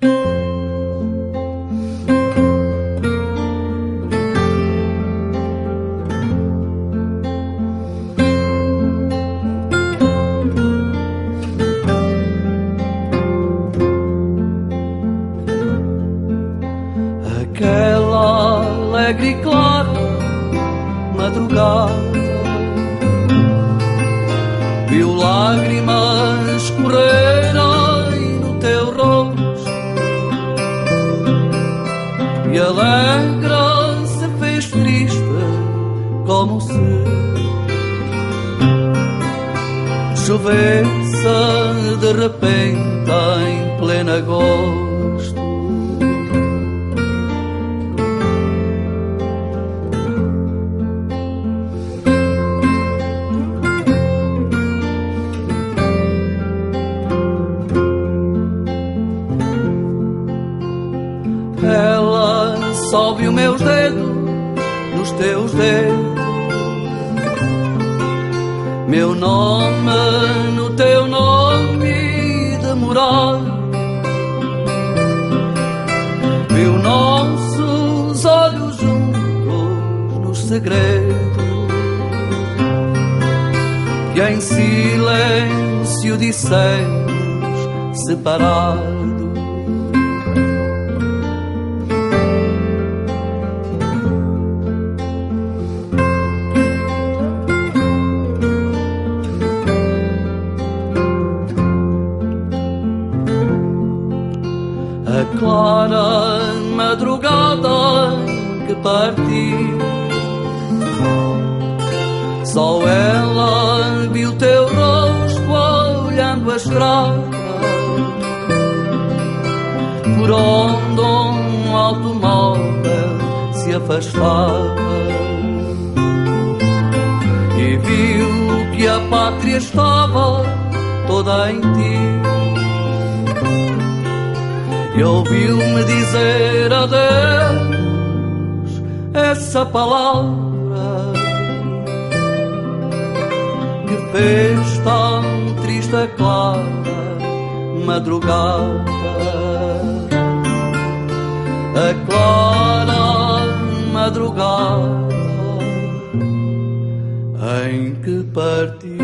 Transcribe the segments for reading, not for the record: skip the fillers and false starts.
Aquela alegre e clara madrugada viu lágrimas correrem no teu rosto e alegre se fez triste como se chovesse de repente em pleno agosto. Ela sobe os meus dedos nos teus dedos, meu nome no teu nome de morada, viu nossos olhos juntos nos segredos que em silêncio dissemos separados. A clara madrugada em que parti, só ela viu teu rosto olhando a estrada, por onde um automóvel se afastava, e viu que a pátria estava toda em ti. E ouviu-me dizer adeus, essa palavra que fez tão triste a clara madrugada. A clara madrugada em que parti.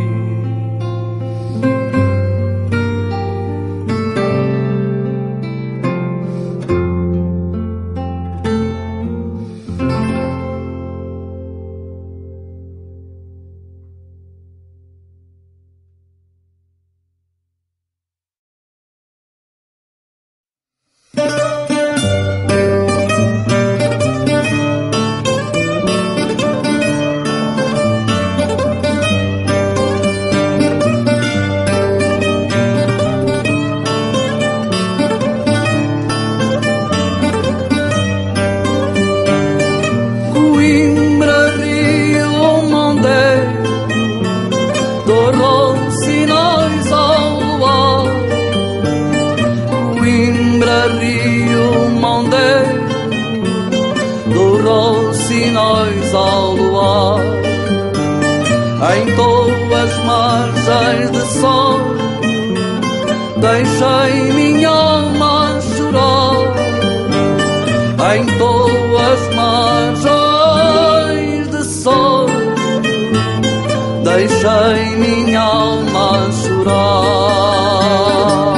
Sinais ao luar, em tuas margens de sol, deixei minha alma chorar. Em tuas margens de sol, deixei minha alma chorar.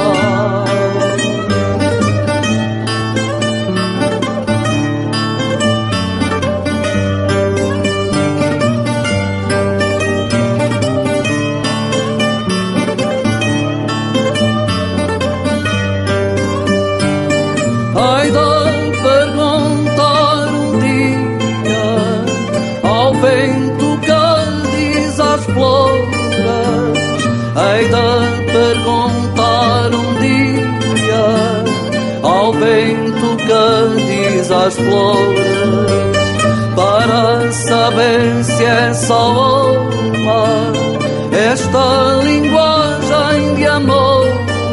Ai de perguntar um dia ao vento que diz às flores, ai de perguntar um dia ao vento que diz às flores, para saber se é só uma esta linguagem de amor,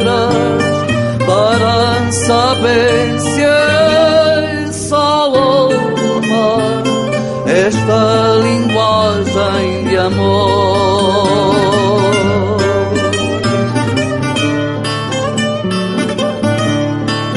para saber se é só uma esta linguagem de amor.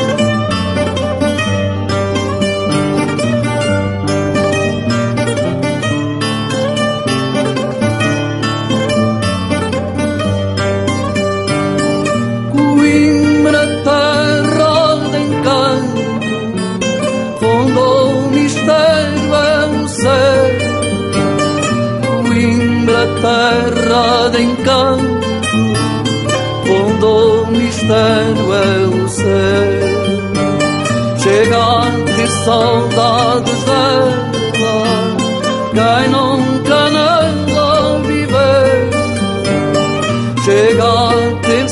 terra de encanto, onde o mistério é o céu. Chega a ter saudades dela, quem nunca nela viveu. Chega a ter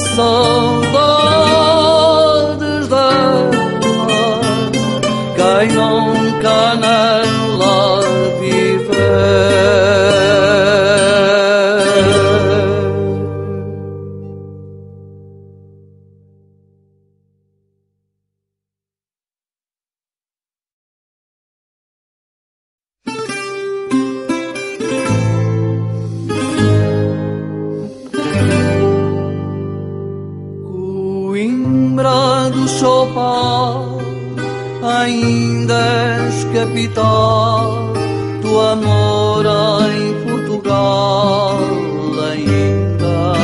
saudades dela, quem nunca nela viveu. Coimbra do Chopal, ainda és capital do amor em Portugal ainda.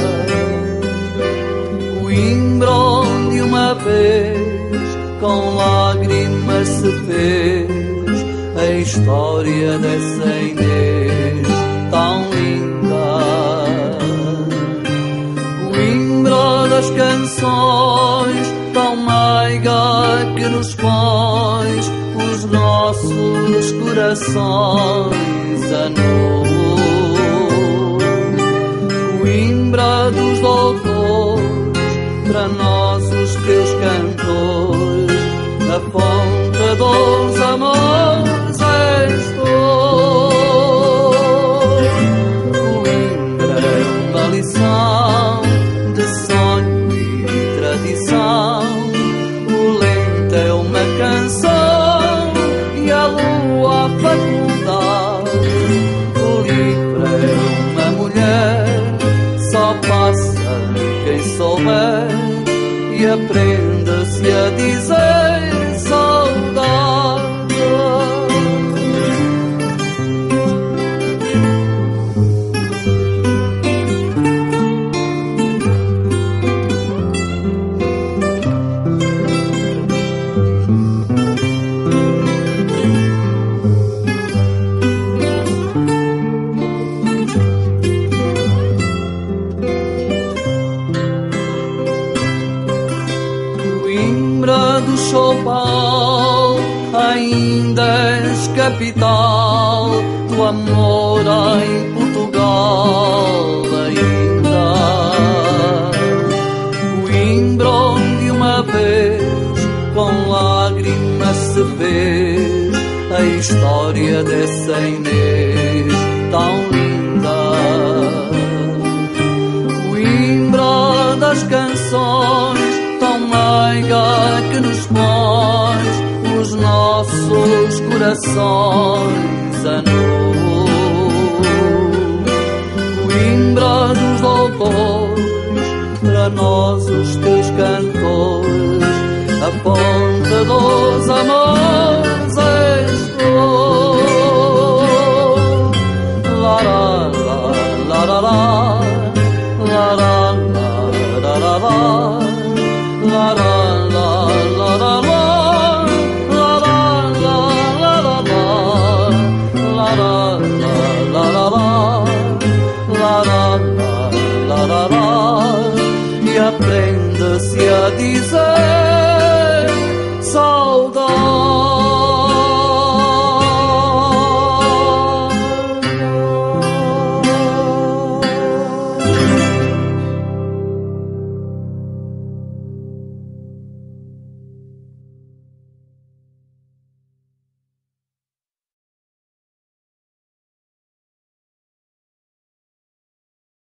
Coimbra onde uma vez com lágrimas se fez a história dessa Inês tão linda. Coimbra das canções, tão meiga que nos pões os nossos corações a nu. Coimbra dos doutores, para nós os teus cantores, a fonte dos amores és tu. Coimbra é uma lição de sonho e tradição, o lento é uma canção e a lua a faculdade. O livro é uma mulher, só passa quem souber e aprende-se a dizer saudade. Coimbra do Chopal, ainda és capital do amor em Portugal ainda. Coimbra onde uma vez com lágrimas se fez a história dessa Inês tão linda. Coimbra das canções, tão meiga que nos pões os nossos corações a nu. Coimbra dos doutores, para nós os teus cantores, a ponte dos amores és tu. La la la la la la la la la la la. La la la la la la, la la la la la la, la la la la la la, la la la la la, e aprende-se a dizer